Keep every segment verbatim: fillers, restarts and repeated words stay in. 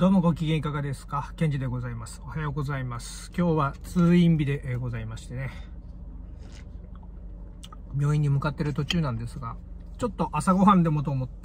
どうもご機嫌いかがですか。ケンジでございます。おはようございます。今日は通院日でございましてね、病院に向かってる途中なんですが、ちょっと朝ごはんでもと思って、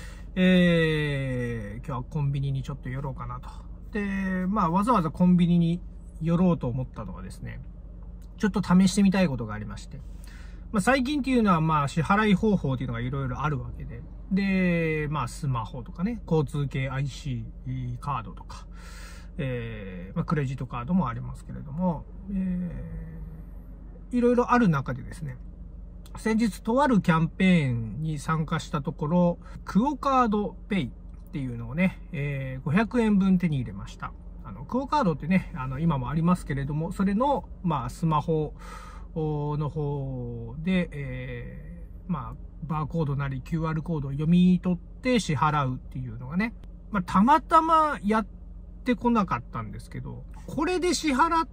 えー、今日はコンビニにちょっと寄ろうかなと。で、まあわざわざコンビニに寄ろうと思ったのはですね、ちょっと試してみたいことがありまして、まあ、最近っていうのはまあ支払い方法っていうのがいろいろあるわけで、で、まあスマホとかね、交通系 アイシー カードとか、えー、まあクレジットカードもありますけれども、えー、いろいろある中でですね、先日とあるキャンペーンに参加したところ、クオカードペイっていうのをね、えー、ごひゃくえんぶん手に入れました。あの、クオカードってね、あの、今もありますけれども、それの、まあスマホの方で、えー、まあ、バーコードなり キューアール コードを読み取って支払うっていうのがね、まあ、たまたまやってこなかったんですけど、これで支払って、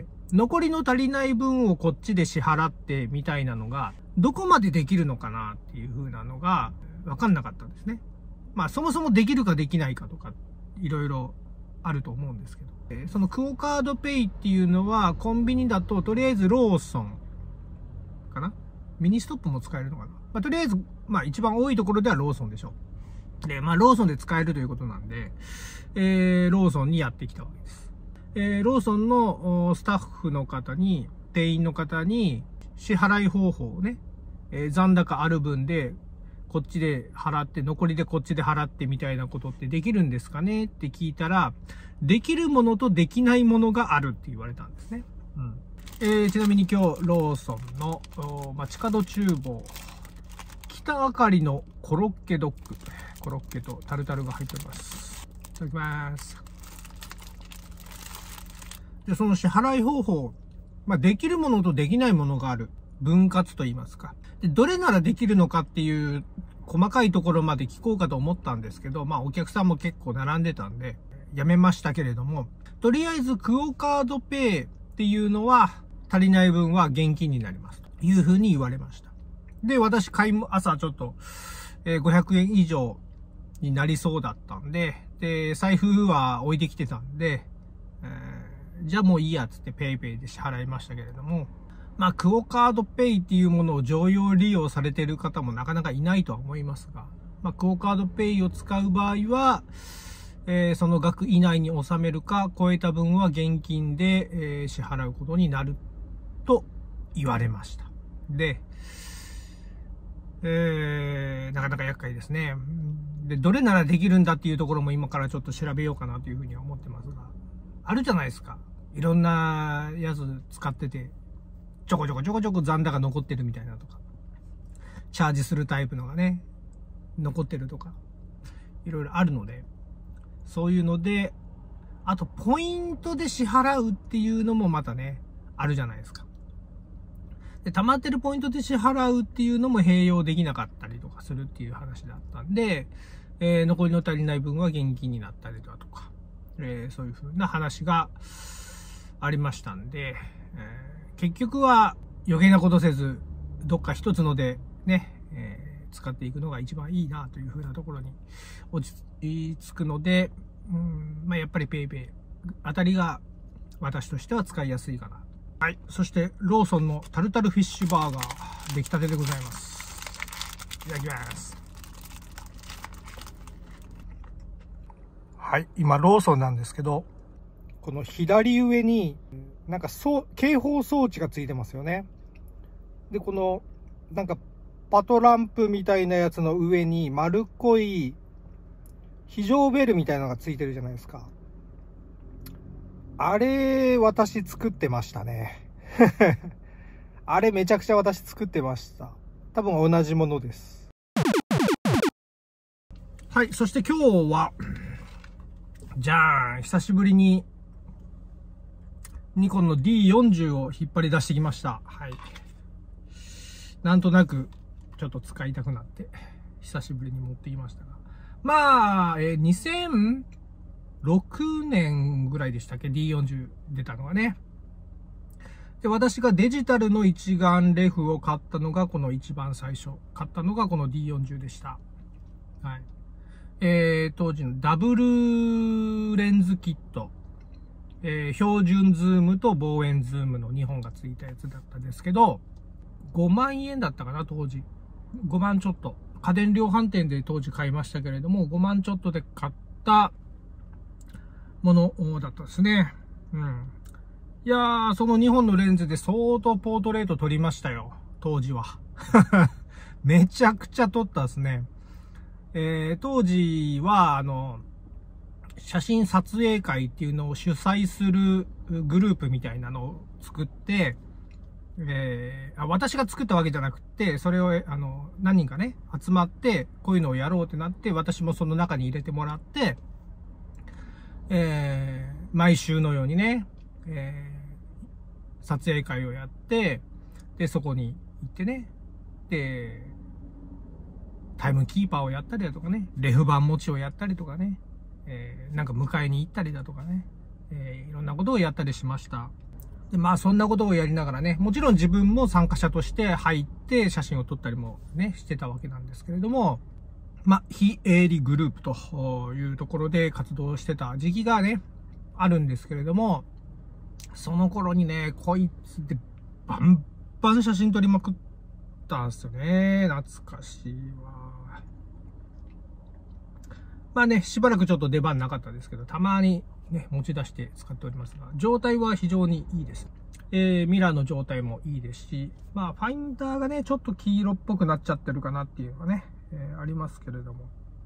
残りの足りない分をこっちで支払ってみたいなのが、どこまでできるのかなっていう風なのが分かんなかったんですね。まあ、そもそもできるかできないかとか、いろいろあると思うんですけど。そのクオカードペイっていうのは、コンビニだと、とりあえずローソンかな？ミニストップも使えるのかな？まあ、とりあえず、まあ一番多いところではローソンでしょう。で、まあローソンで使えるということなんで、えー、ローソンにやってきたわけです。えー、ローソンのスタッフの方に、店員の方に支払い方法をね、えー、残高ある分で、こっちで払って、残りでこっちで払ってみたいなことってできるんですかねって聞いたら、できるものとできないものがあるって言われたんですね。うん。えー、ちなみに今日、ローソンの街角厨房、北あかりのコロッケドッグ、コロッケとタルタルが入っております。いただきます。で、その支払い方法、まあ、できるものとできないものがある。分割と言いますか。で、どれならできるのかっていう細かいところまで聞こうかと思ったんですけど、まあお客さんも結構並んでたんで、やめましたけれども、とりあえずクオカードペイっていうのは足りない分は現金になります。というふうに言われました。で、私買いも、朝ちょっと、えー、ごひゃくえん以上になりそうだったんで、で、財布は置いてきてたんで、えー、じゃあもういいやつってペイペイで支払いましたけれども、まあ、クオカードペイっていうものを常用利用されている方もなかなかいないとは思いますが、まあ、クオカードペイを使う場合は、えー、その額以内に収めるか、超えた分は現金で、えー、支払うことになると言われました。で、えー、なかなか厄介ですね。で、どれならできるんだっていうところも今からちょっと調べようかなというふうに思ってますが、あるじゃないですか。いろんなやつ使ってて、ちょこちょこちょこちょこ残高残ってるみたいなとか、チャージするタイプのがね、残ってるとか、いろいろあるので、そういうので、あとポイントで支払うっていうのもまたね、あるじゃないですか。で、溜まってるポイントで支払うっていうのも併用できなかったりとかするっていう話だったんで、えー、残りの足りない分は現金になったりだとか、えー、そういう風な話がありましたんで、えー結局は余計なことせず、どっか一つのでね、えー、使っていくのが一番いいなというふうなところに落ち着くので、うん、まあやっぱりペイペイあたりが私としては使いやすいかな。はい。そしてローソンのタルタルフィッシュバーガー、出来たてでございます。いただきます。はい。今ローソンなんですけど、この左上に、なんかそう、警報装置がついてますよね。で、この、なんか、パトランプみたいなやつの上に丸っこい非常ベルみたいなのがついてるじゃないですか。あれ、私作ってましたね。あれめちゃくちゃ私作ってました。多分同じものです。はい、そして今日は、じゃあ、久しぶりに、ニコンの ディーよんじゅう を引っ張り出してきました。はい。なんとなく、ちょっと使いたくなって、久しぶりに持ってきましたが。まあ、えー、にせんろくねんぐらいでしたっけ ?ディーよんじゅう 出たのはね。で、私がデジタルの一眼レフを買ったのが、この一番最初。買ったのがこの ディーよんじゅう でした。はい。 えー、当時のダブルレンズキット、えー、標準ズームと望遠ズームのにほんがついたやつだったんですけど、ごまんえんだったかな、当時。ごまんちょっと。家電量販店で当時買いましたけれども、ごまんちょっとで買ったものだったですね。うん。いやー、そのにほんのレンズで相当ポートレート撮りましたよ。当時は。めちゃくちゃ撮ったですね。えー、当時は、あの、写真撮影会っていうのを主催するグループみたいなのを作って、えー、あ私が作ったわけじゃなくて、それを、あの、何人かね、集まって、こういうのをやろうってなって、私もその中に入れてもらって、えー、毎週のようにね、えー、撮影会をやって、で、そこに行ってね、で、タイムキーパーをやったりだとかね、レフ板持ちをやったりとかね、えー、なんか迎えに行ったりだとかね、えー、いろんなことをやったりしました。で、まあそんなことをやりながらね、もちろん自分も参加者として入って写真を撮ったりもね、してたわけなんですけれども、まあ、非営利グループというところで活動してた時期がね、あるんですけれども、その頃にね、こいつでバンバン写真撮りまくったんですよね。懐かしいわ。まあね、しばらくちょっと出番なかったですけど、たまにね、持ち出して使っておりますが、状態は非常にいいです。えー、ミラーの状態もいいですし、まあ、ファインダーがね、ちょっと黄色っぽくなっちゃってるかなっていうのがね、えー、ありますけれども、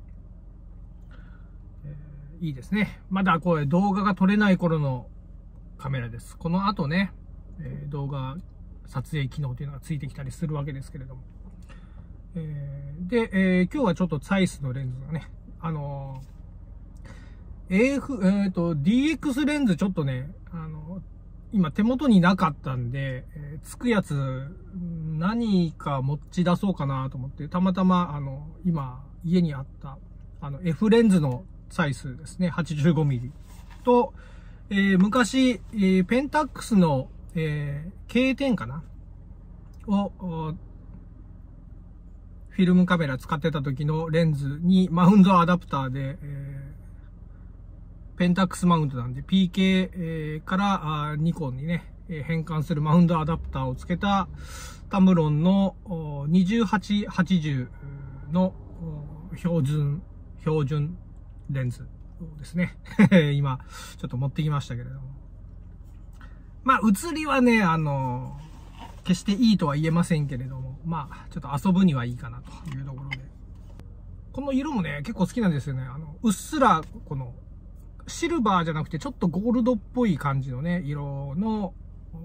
えー、いいですね。まだこれ動画が撮れない頃のカメラです。この後ね、えー、動画撮影機能というのがついてきたりするわけですけれども、えー、で、えー、今日はちょっとサイスのレンズがね、あのー、エーエフ、えっと、ディーエックス レンズちょっとね、あのー、今手元になかったんで、えー、つくやつ何か持ち出そうかなと思って、たまたま、あの、今家にあった、あの、F レンズのサイズですね、はちじゅうごミリ と、えー、昔、えー、ペンタックスの、えー、ケーテン かなを、フィルムカメラ使ってた時のレンズにマウントアダプターで、えー、ペンタックスマウントなんで ピーケー、えー、からニコンにね、変換するマウントアダプターをつけたタムロンのにじゅうはちはちじゅうの標準、標準レンズをですね、今ちょっと持ってきましたけれども。まあ、写りはね、あの、決していいとは言えませんけれども、まあ、ちょっと遊ぶにはいいかなというところで。この色もね、結構好きなんですよね。あの、うっすら、この、シルバーじゃなくて、ちょっとゴールドっぽい感じのね、色の、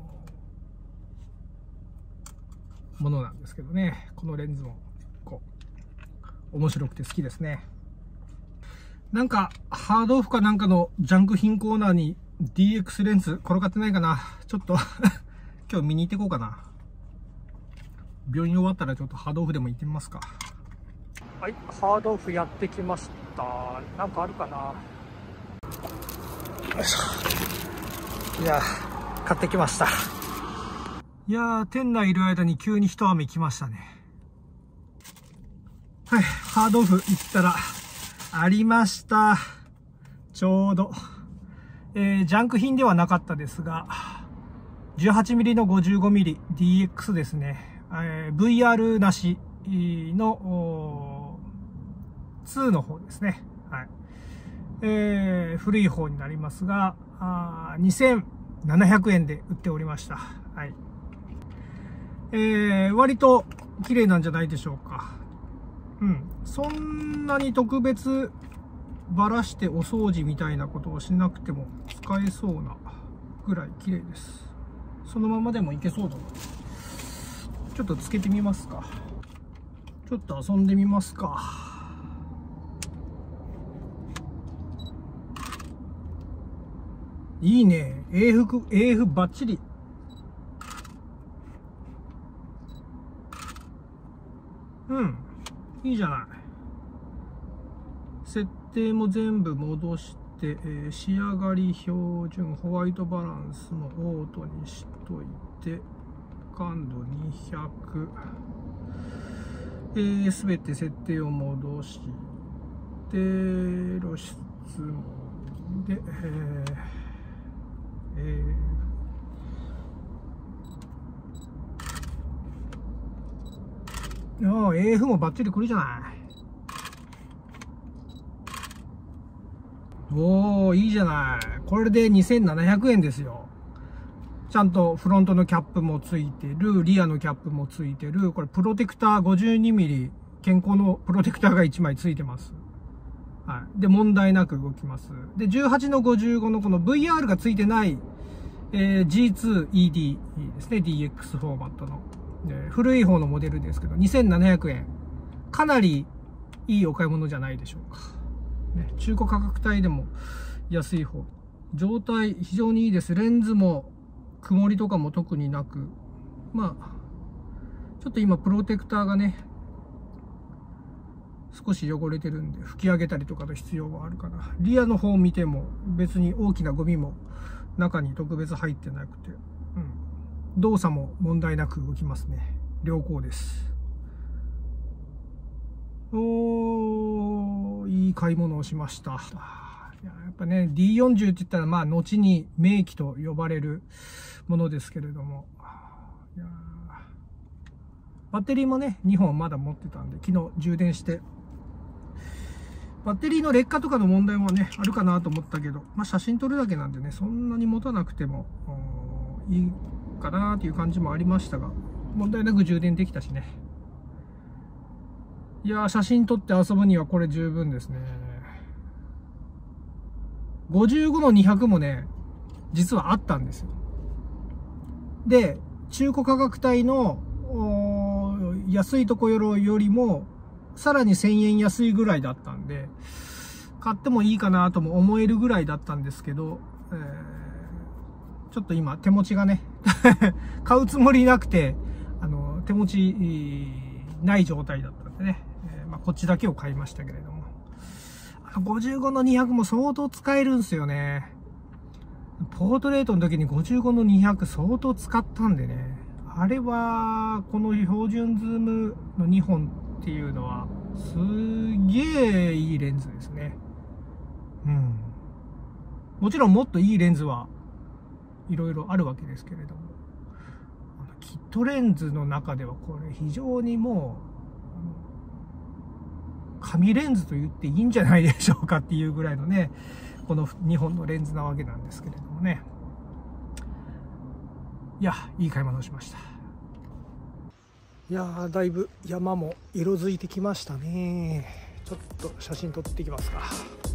ものなんですけどね。このレンズも、こう、面白くて好きですね。なんか、ハードオフかなんかのジャンク品コーナーに ディーエックス レンズ転がってないかな。ちょっと、今日見に行ってこうかな。病院終わったらちょっとハードオフでも行ってみますか。はい、ハードオフやってきました。なんかあるかな。よいしょ。いや、買ってきました。いやー、店内いる間に急に一雨来ましたね。はい、ハードオフ行ったら、ありました。ちょうど。えー、ジャンク品ではなかったですが、じゅうはちミリ の ごじゅうごミリ ディーエックス ですね。えー、ブイアール なしのにの方ですね。はい。えー、古い方になりますが、あにせんななひゃくえんで売っておりました。はい。えー、割と綺麗なんじゃないでしょうか。うん。そんなに特別ばらしてお掃除みたいなことをしなくても使えそうなぐらい綺麗です。そのままでもいけそうだな。ちょっとつけてみますか。ちょっと遊んでみますか。いいね。エーエフ、エーエフ バッチリ。うん。いいじゃない。設定も全部戻して、えー、仕上がり標準、ホワイトバランスもオートにしといて、感度にひゃく、えー、全て設定を戻し、 で露出もで、えーえー、ああ エーエフ もバッチリくるじゃない。おお、いいじゃない。これでにせんななひゃくえんですよ。ちゃんとフロントのキャップもついてる、リアのキャップもついてる、これプロテクター ごじゅうにミリ、健康のプロテクターがいちまいついてます。はい。で、問題なく動きます。で、じゅうはちのごじゅうごのこの ブイアール がついてない、えー、ジーツーイーディー ですね。ディーエックス フォーマットの。えー、古い方のモデルですけど、にせんななひゃくえん。かなりいいお買い物じゃないでしょうか。ね、中古価格帯でも安い方。状態非常にいいです。レンズも曇りとかも特になく。まあ、ちょっと今プロテクターがね、少し汚れてるんで拭き上げたりとかの必要はあるかな。リアの方を見ても別に大きなゴミも中に特別入ってなくて、うん、動作も問題なく動きますね。良好です。おー、いい買い物をしました。やっぱね ディーよんじゅう って言ったらまあ後に名機と呼ばれるものですけれども、いやバッテリーもねにほんまだ持ってたんで昨日充電して、バッテリーの劣化とかの問題もねあるかなと思ったけど、まあ、写真撮るだけなんでねそんなに持たなくてもいいかなっていう感じもありましたが、問題なく充電できたしね。いやー、写真撮って遊ぶにはこれ十分ですね。ごじゅうごのにひゃくもね実はあったんですよ。で中古価格帯の安いところよりもさらにせんえん安いぐらいだったんで買ってもいいかなとも思えるぐらいだったんですけど、えー、ちょっと今手持ちがね買うつもりなくてあの手持ちない状態だったんでね、えーまあ、こっちだけを買いましたけれども、あのごじゅうごのにひゃくも相当使えるんですよね。ポートレートの時にごじゅうごのにひゃく相当使ったんでね、あれはこの標準ズームのにほんっていうのはすげえいいレンズですね。うん。もちろんもっといいレンズはいろいろあるわけですけれども、キットレンズの中ではこれ非常にもう神レンズと言っていいんじゃないでしょうかっていうぐらいのねこのにほんのレンズなわけなんですけれどもね。いや、いい買い物をしました。いやー、だいぶ山も色づいてきましたね。ちょっと写真撮ってきますか。